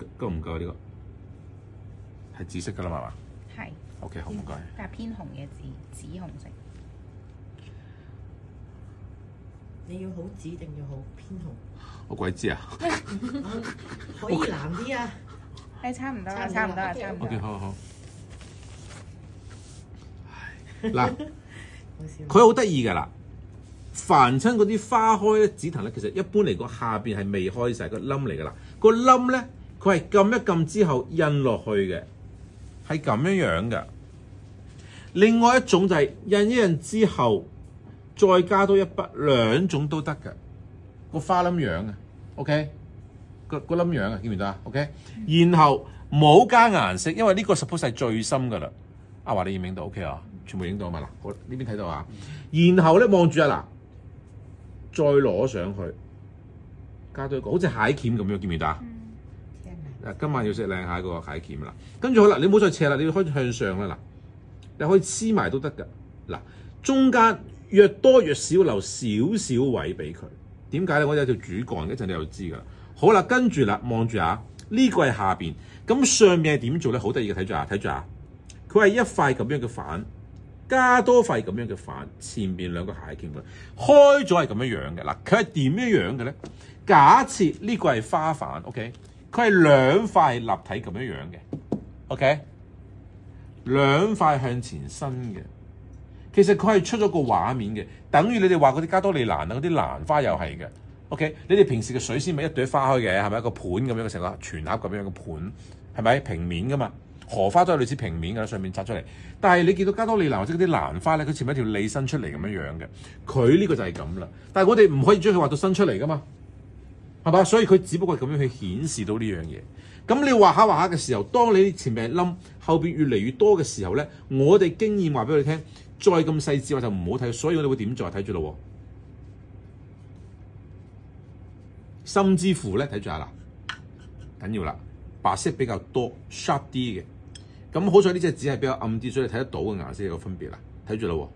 夠唔夠呢個？係紫色㗎啦嘛？ 係。 OK， 好唔該。 但係偏紅嘅紫紅色。 你要好紫定要好偏紅？ 我鬼知啊！ 可以藍啲啊！ 誒，差唔多啦，差唔多啦，差唔多。 OK， 好。嗱，佢好得意㗎啦。凡親嗰啲花開咧，紫藤咧，其實一般嚟講下邊係未開晒個冧嚟㗎啦。個冧咧，佢係撳一撳之後印落去嘅，係咁樣樣㗎。另外一種就係印一印之後，再加多一筆，兩種都得㗎。個花冧樣啊 ，OK， 個冧樣啊，見唔見到啊 ？OK， 然後冇加顏色，因為呢個 suppose 係最深㗎啦。阿華，你影唔影到 OK 啊？全部影到啊嘛嗱，我呢邊睇到啊。然後咧望住啊嗱，再攞上去，加多一個，好似蟹鉗咁樣，見唔見到啊？嗱，今晚要食靚蟹嗰個蟹鉗啦。跟住好啦，你唔好再斜啦，你要開始向上啦嗱。你可以黐埋都得㗎嗱，中間越多越少留少少位俾佢。點解咧？我有條主幹，一陣你就知㗎啦。好啦，跟住啦，望住啊，呢個係下邊，咁上面係點做咧？好得意嘅，睇住啊，睇住啊，佢係一塊咁樣嘅反，加多塊咁樣嘅反，前面兩個蟹鉗嘅，開咗係咁樣樣嘅嗱。佢係點樣樣嘅咧？假設呢個係花瓣 ，OK， 佢係兩塊立體咁樣樣嘅 ，OK。兩塊向前伸嘅，其實佢係出咗個畫面嘅，等於你哋話嗰啲加多利蘭啊，嗰啲蘭花又係嘅。OK， 你哋平時嘅水仙咪一朵花開嘅，係咪一個盤咁樣嘅成個全盒咁樣嘅盤，係咪平面噶嘛？荷花都係類似平面㗎，上面摘出嚟。但係你見到加多利蘭或者嗰啲蘭花咧，佢前面一條脷伸出嚟咁樣樣嘅，佢呢個就係咁啦。但係我哋唔可以將佢畫到伸出嚟噶嘛，係嘛？所以佢只不過係咁樣去顯示到呢樣嘢。咁你畫下畫下嘅時候，當你前面係冧，後邊越嚟越多嘅時候咧，我哋經驗話俾你聽，再咁細緻我就唔好睇，所以我哋會點做？睇住咯，甚至乎咧睇住下啦，緊要啦，白色比較多 sharp 啲嘅，咁好彩呢隻紙係比較暗啲，所以你睇得到嘅顏色有分別啦，睇住咯，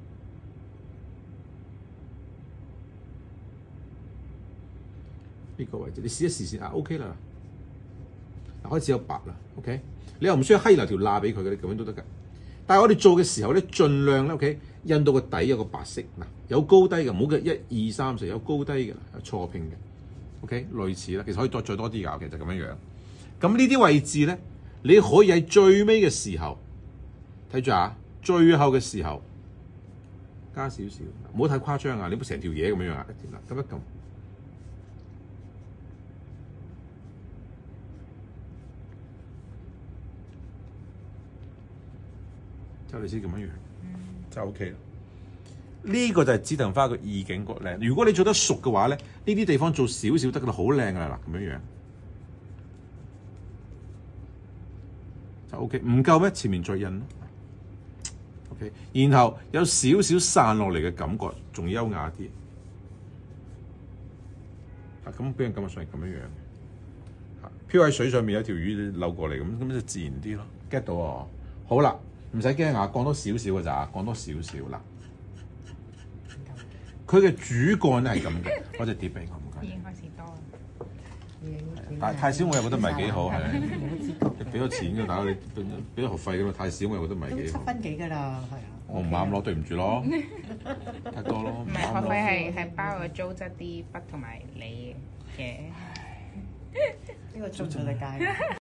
呢個位置你試一試先啊 ，OK 啦。開始有白啦 ，OK， 你又唔需要閪留條罅俾佢嘅，你咁樣都得㗎。但係我哋做嘅時候咧，盡量咧 ，OK， 印到個底有個白色嗱，有高低嘅，唔好嘅1、2、3、4有高低嘅，有錯拼嘅 ，OK， 類似啦，其實可以再多啲㗎，其實咁樣樣。咁呢啲位置咧，你可以喺最尾嘅時候睇住啊，最後嘅時候加少少，唔好太誇張啊！你唔好成條嘢咁樣樣啊，咁一撳。就類似咁樣樣，就 OK 啦。呢個就係紫藤花個意境個靚。如果你做得熟嘅話咧，呢啲地方做少少得㗎啦，好靚㗎啦嗱，咁樣樣就 OK。唔夠咩？前面再印咯 ，OK。然後有少少散落嚟嘅感覺，仲優雅啲。啊，咁俾人感覺上係咁樣樣嘅。漂喺水上面有條魚漏過嚟咁就自然啲咯。get 到啊！好啦。唔使驚啊，降多少少㗎咋，降多少少啦。佢嘅主幹咧係咁嘅，攞隻碟俾我唔該。 已經開始多啦。 但係太少我又覺得唔係幾好，係。你俾咗錢㗎，大佬你俾咗學費㗎嘛，太少我又覺得唔係幾好。 7分幾㗎啦，係啊。 我唔啱咯，對唔住咯，太多咯。 唔係學費係包個租質啲筆同埋你嘅。 呢個租咗你街。